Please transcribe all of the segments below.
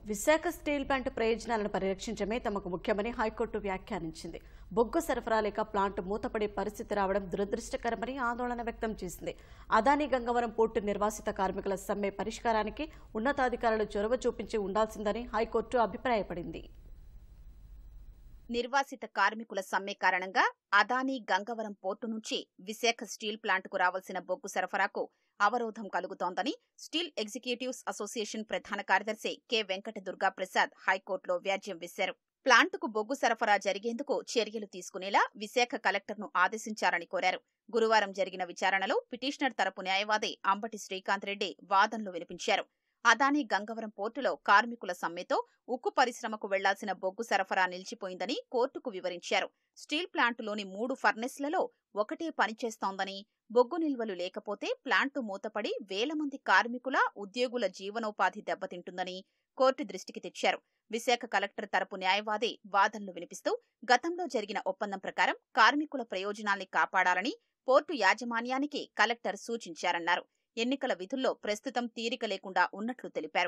Visakha steel plant ప్రయోజనాలను పరిరక్షించడమే తమకు ముఖ్యమని హైకోర్టు వ్యాఖ్యానించింది. బొగ్గు సరఫరా లేక ప్లాంట్ మూతపడే పరిస్థితి రావడం దురదృష్టకరమని ఆందోళన వ్యక్తం చేసింది. అదానీ గంగవరం పోర్టు నిర్వాసిత కార్మికుల సమ్మె పరిష్కారానికి ఉన్నతాధికారులు చొరవ చూపించి ఉండాల్సిందని హైకోర్టు అభిప్రాయపడింది. నిర్వాసిత కార్మికుల సమ్మె కారణంగా అదానీ గంగవరం పోర్టు నుంచి విశాఖ స్టీల్ ప్లాంట్కు రావాల్సిన బొగ్గు సరఫరాకు అవరోధం కలుగుతోందని స్టీల్ ఎగ్జిక్యూటివ్స్ అసోసియేషన్ ప్రధాన కార్యదర్శి కె వెంకట దుర్గా ప్రసాద్ హైకోర్టులో వ్యాజ్యం వేశారు. ప్లాంటుకు బొగ్గు సరఫరా జరిగేందుకు చర్యలు తీసుకునేలా విశాఖ కలెక్టర్ను ఆదేశించారని కోరారు. గురువారం జరిగిన విచారణలో పిటిషనర్ తరపు న్యాయవాది అంబటి శ్రీకాంత్ రెడ్డి వాదనలు వినిపించారు. అదానీ గంగవరం పోర్టులో కార్మికుల సమ్మెతో ఉక్కు పరిశ్రమకు వెళ్లాల్సిన బొగ్గు సరఫరా నిలిచిపోయిందని కోర్టుకు వివరించారు. స్టీల్ ప్లాంటులోని 3 ఫర్నెస్లలో ఒకటే పనిచేస్తోందని, బొగ్గు నిల్వలు లేకపోతే ప్లాంటు మూతపడి వేల మంది కార్మికుల, ఉద్యోగుల జీవనోపాధి దెబ్బతింటుందని కోర్టు దృష్టికి తెచ్చారు. విశాఖ కలెక్టర్ తరపు న్యాయవాది వాదనలు వినిపిస్తూ గతంలో జరిగిన ఒప్పందం ప్రకారం కార్మికుల ప్రయోజనాల్ని కాపాడాలని పోర్టు యాజమాన్యానికి కలెక్టర్ సూచించారన్నారు. ఎన్నికల విధుల్లో ప్రస్తుతం తీరిక లేకుండా ఉన్నట్లు తెలిపారు.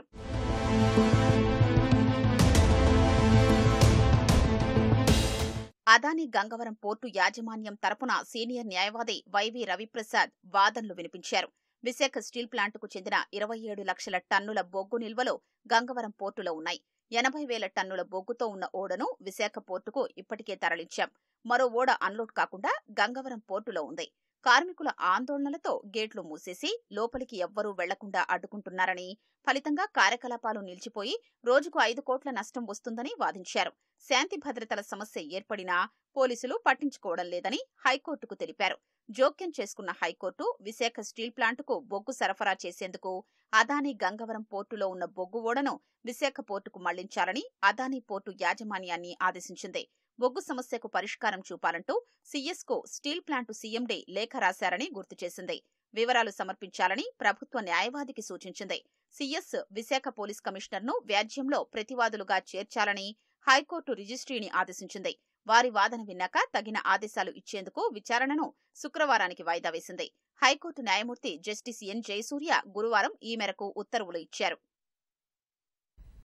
అదానీ గంగవరం పోర్టు యాజమాన్యం తరపున సీనియర్ న్యాయవాది వైవి రవిప్రసాద్ వాదనలు వినిపించారు. విశాఖ స్టీల్ ప్లాంటుకు చెందిన 27 లక్షల టన్నుల బొగ్గు నిల్వలు గంగవరం పోర్టులో ఉన్నాయి. 80,000 టన్నుల బొగ్గుతో ఉన్న ఓడను విశాఖ పోర్టుకు ఇప్పటికే తరలించాం. మరో ఓడ అన్లోడ్ కాకుండా గంగవరం పోర్టులో ఉంది. కార్మికుల ఆందోళనలతో గేట్లు మూసేసి లోపలికి ఎవ్వరూ వెళ్లకుండా అడ్డుకుంటున్నారని, ఫలితంగా కార్యకలాపాలు నిలిచిపోయి రోజుకు 5 కోట్ల నష్టం వస్తుందని వాదించారు. శాంతి భద్రతల సమస్య ఏర్పడినా పోలీసులు పట్టించుకోవడం లేదని హైకోర్టుకు తెలిపారు. జోక్యం చేసుకున్న హైకోర్టు విశాఖ స్టీల్ ప్లాంటుకు బొగ్గు సరఫరా చేసేందుకు అదానీ గంగవరం పోర్టులో ఉన్న బొగ్గు ఓడను విశాఖ పోర్టుకు మళ్లించాలని అదానీ పోర్టు యాజమాన్యాన్ని ఆదేశించింది. బొగ్గు సమస్యకు పరిష్కారం చూపాలంటూ సీఎస్కు స్టీల్ ప్లాంటు సీఎండీ లేఖ రాశారని గుర్తు చేసింది. వివరాలు సమర్పించాలని ప్రభుత్వ న్యాయవాదికి సూచించింది. సీఎస్ విశాఖ పోలీస్ కమిషనర్ను వ్యాజ్యంలో ప్రతివాదులుగా చేర్చాలని హైకోర్టు రిజిస్ట్రీని ఆదేశించింది. వారి వాదన విన్నాక తగిన ఆదేశాలు ఇచ్చేందుకు విచారణను శుక్రవారానికి వాయిదా వేసింది. హైకోర్టు న్యాయమూర్తి జస్టిస్ ఎన్ జయసూర్య గురువారం ఈ మేరకు ఉత్తర్వులు ఇచ్చారు.